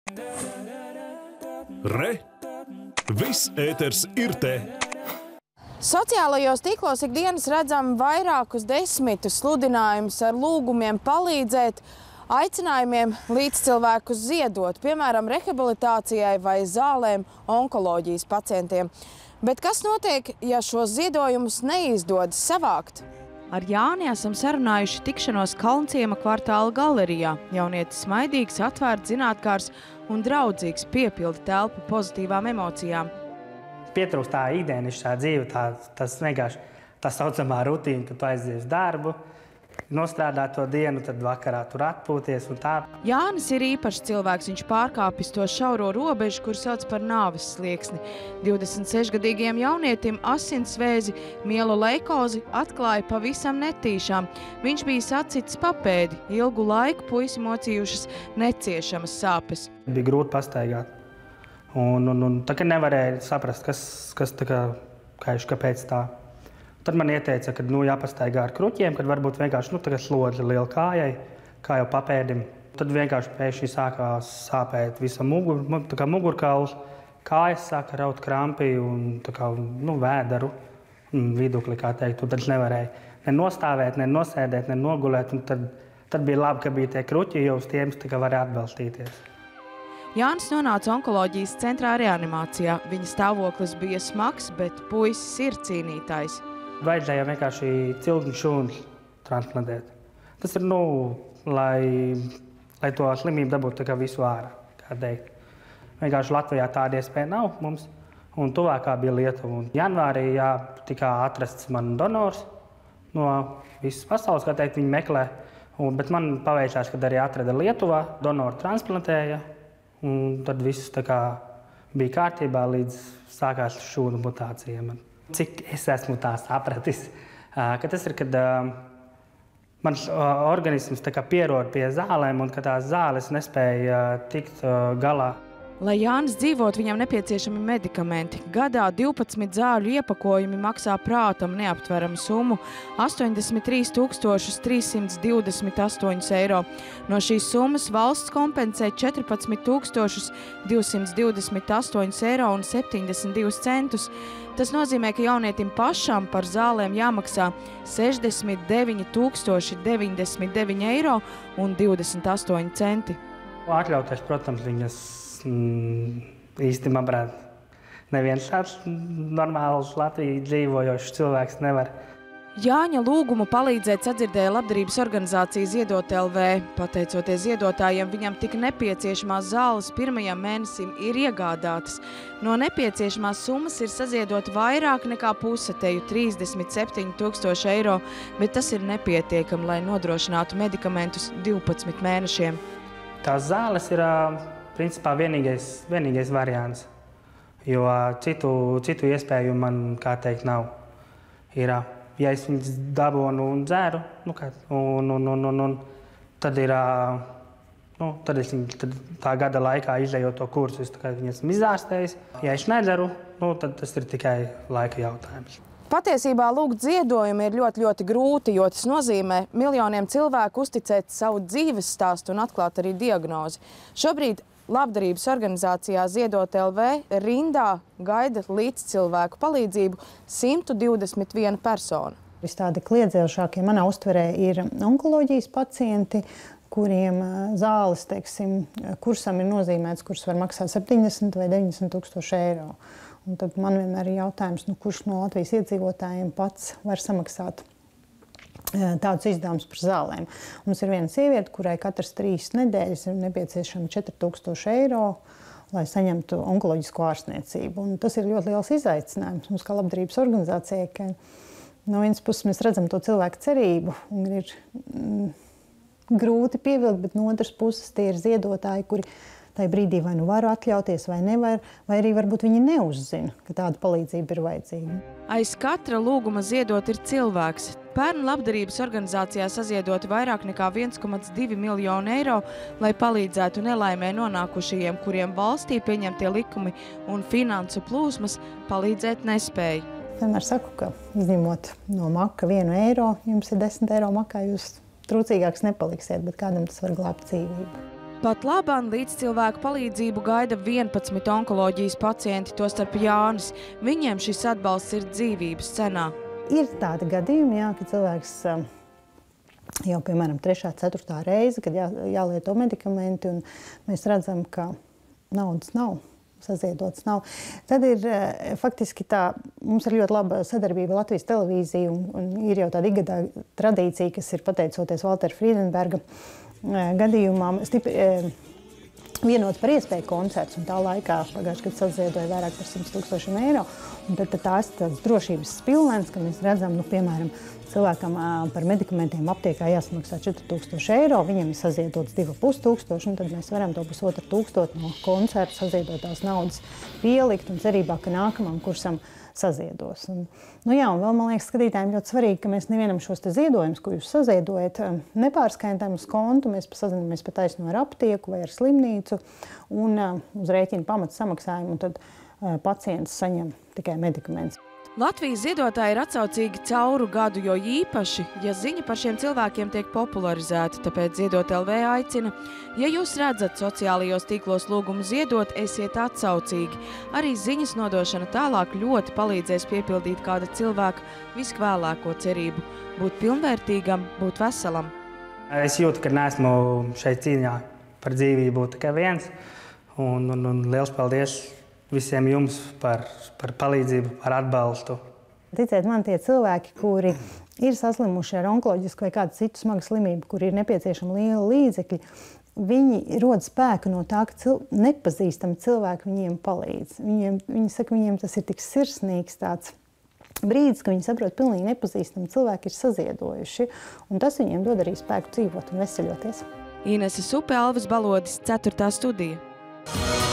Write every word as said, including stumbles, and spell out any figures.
Re! Viss ēters ir te! Sociālajos tīklos ikdienas redzam vairākus desmitus sludinājumus ar lūgumiem palīdzēt, aicinājumiem līdzcilvēkus ziedot, piemēram, rehabilitācijai vai zālēm onkoloģijas pacientiem. Bet kas notiek, ja šos ziedojumus neizdodas savākt? Ar Jāni esam sarunājuši tikšanos Kalnciema kvartāla galerijā. Jaunietis smaidīgs, atvērts, zinātkārs un draudzīgs, piepilda telpu pozitīvām emocijām. Pietrūkst tā ikdienišķā dzīve, tā, tas vienkārši tā saucamā rutīna, ka tu aizies darbu, nostrādā to dienu, tad vakarā tur atpūties un tā. Jānis ir īpašs cilvēks, viņš pārkāpis to šauro robežu, kur sauc par nāves slieksni. divdesmit sešgadīgajam jaunietim asinsvēzi, mielolejkozi atklāja pavisam netīšām. Viņš bija sacitis papēdi, ilgu laiku puisi mocījušas neciešamas sāpes. Bija grūti pastaigāt. Un, un, un tā kā nevarēja saprast, kas, kas tā kā, kājuši, kāpēc tā. Tad man ieteica, ka nu, jāpastaigā ar kruķiem, kad varbūt vienkārši nu, slodzi liela kājai, kā jau papēdim. Tad vienkārši pēkšņi sākās sāpēt visa mugur, tā kā mugurkauls, kājas sāka raut krampi un tā kā nu, vēderu vidukli, kā teikt. Un tad nevarēja ne nostāvēt, ne nosēdēt, ne nogulēt. Un tad, tad bija labi, ka bija tie kruķi, jo uz tiem tā kā varēja atbalstīties. Jānis nonāca onkoloģijas centrā reanimācijā. Viņa stāvoklis bija smags, bet puisis ir cīnītājs. Vajadzēja vienkārši cilgņu šūnas transplantēt. Tas ir, nu, lai, lai to slimību dabūtu tā kā visu ārā, kā teikt. Vienkārši Latvijā tāda iespēja nav mums, un tuvākā bija Lietuva. Un janvārī jā, tika atrasts man donors no visas pasaules, kā teikt, viņi meklē. Un, bet man paveicās, kad arī atrada Lietuvā, donoru transplantēja. Un tad viss tā kā bija kārtībā, līdz sākās šūnu mutācija. Cik es esmu tā sapratis, ka tas ir, kad mans organisms tā kā pierod pie zālēm un ka tās zāles nespēja tikt galā. Lai Jānis dzīvot, viņam nepieciešami medikamenti. Gadā divpadsmit zāļu iepakojumi maksā prātam neaptveramu summu – astoņdesmit trīs tūkstoši trīs simti divdesmit astoņi eiro. No šīs summas valsts kompensē četrpadsmit tūkstoši divi simti divdesmit astoņi eiro un septiņdesmit divus centus. Tas nozīmē, ka jaunietim pašam par zālēm jāmaksā sešdesmit deviņi tūkstoši deviņdesmit deviņi eiro un divdesmit astoņi centi. Atļauties, protams, viņas īsti, manuprāt, neviens tāds normāls Latvijā dzīvojošs cilvēks nevar. Jāņa lūgumu palīdzēt sadzirdēja labdarības organizācija Ziedot L V. Pateicoties ziedotājiem, viņam tik nepieciešamās zāles pirmajam mēnesim ir iegādātas. No nepieciešamās summas ir saziedot vairāk nekā pusetēju trīsdesmit septiņi tūkstoši eiro, bet tas ir nepietiekami, lai nodrošinātu medikamentus divpadsmit mēnešiem. Tās zāles ir principā vienīgais, vienīgais variants, jo citu, citu iespēju man, kā teikt, nav. Ir, ja es viņas dabonu un dzeru, nu, kā, un, un, un, un, un, tad ir, nu, tad es viņu, tad tā gada laikā izējot to kursu, es tā viņas izārstējis. Ja es nedzeru, nu, tad tas ir tikai laika jautājums. Patiesībā lūgt ziedojumu ir ļoti, ļoti grūti, jo tas nozīmē miljoniem cilvēku uzticēt savu dzīves stāstu un atklāt arī diagnozi. Šobrīd labdarības organizācijā Ziedot L V rindā gaida līdzcilvēku palīdzību simt divdesmit viena persona. Vistādi kliedzējušākie manā uztverē ir onkoloģijas pacienti, kuriem zāles, teiksim, kursam ir nozīmēts, kurš var maksāt septiņdesmit vai deviņdesmit tūkstoši eiro. Un tad man vienmēr ir jautājums, nu, kurš no Latvijas iedzīvotājiem pats var samaksāt tādus izdevumus par zālēm. Mums ir viena sieviete, kurai katras trīs nedēļas ir nepieciešama četri tūkstoši eiro, lai saņemtu onkoloģisko ārstniecību. Un tas ir ļoti liels izaicinājums mums kā labdarības organizācijai, ka no vienas puses mēs redzam to cilvēku cerību un ir mm, grūti pievilkt, bet no otras puses tie ir ziedotāji, kuri tajā brīdī vai nu var atļauties, vai nevar, vai arī varbūt viņi neuzzina, ka tāda palīdzība ir vajadzīga. Aiz katra lūguma ziedot ir cilvēks. Pērn labdarības organizācijā saziedoti vairāk nekā viens komats divi miljonu eiro, lai palīdzētu nelaimē nonākušajiem, kuriem valstī pieņemtie likumi un finansu plūsmas palīdzēt nespēja. Vienmēr saku, ka izņemot no maka vienu eiro, jums ir desmit eiro makā, jūs trūcīgāks nepaliksiet, bet kādam tas var glābt dzīvību. Pat labāk līdz cilvēku palīdzību gaida vienpadsmit onkoloģijas pacienti, tostarp Jānis. Viņiem šis atbalsts ir dzīvības cenā. Ir tādi gadījumi, jā, ka cilvēks jau, piemēram, trešā, ceturtā reize, kad jā, jālieto medikamenti, un mēs redzam, ka naudas nav, saziedots nav. Tad ir faktiski tā, mums ir ļoti laba sadarbība Latvijas televīzija, un, un ir jau tāda ikgadā tradīcija, kas ir pateicoties Valtera Friedenberga gadījumā stipri, vienots par iespēju koncerts, un tā laikā pagājušajā gadā saziedoja vairāk par simt tūkstošiem eiro. Un tad, tad tās tāds drošības spilvens, ka mēs redzam, nu, piemēram, cilvēkam par medikamentiem aptiekā jāsamaksā četri tūkstoši eiro, viņam ir saziedots divi ar pus tūkstoši, un tad mēs varam to pusotru tūkstotu no koncerta saziedotās naudas pielikt un cerībā, ka nākamam kursam saziedos. Un, nu jā, un vēl, man liekas, skatītājiem ļoti svarīgi, ka mēs nevienam šos te ziedojumus, ko jūs saziedojat, nepārskaitām uz kontu, mēs sazinamies pa taisno ar aptieku vai ar slimnīcu un uh, uz rēķina pamata samaksājumu, un tad uh, pacients saņem tikai medikamentus. Latvijas ziedotāji ir atsaucīgi cauru gadu, jo īpaši, ja ziņa par šiem cilvēkiem tiek popularizēta, tāpēc Ziedot L V aicina, ja jūs redzat sociālajos tīklos lūgumu ziedot, esiet atsaucīgi. Arī ziņas nodošana tālāk ļoti palīdzēs piepildīt kāda cilvēka viskvēlāko cerību – būt pilnvērtīgam, būt veselam. Es jūtu, ka neesmu šeit cīņā par dzīvību tikai viens, un, un, un liels paldies visiem jums par, par palīdzību, par atbalstu. Ticiet man, tie cilvēki, kuri ir saslimuši ar onkoloģisku vai kādu citu smagu slimību, kur ir nepieciešama liela līdzekļi, viņi rod spēku no tā, ka cil nepazīstami cilvēki viņiem palīdz. Viņiem, viņi saka, viņiem tas ir tik sirsnīgs tāds brīdis, ka viņi saprot, pilnīgi nepazīstami cilvēki ir saziedojuši, un tas viņiem dod arī spēku dzīvot un veseļoties. Inese Supe, Alvis Balodis, ceturtā studija.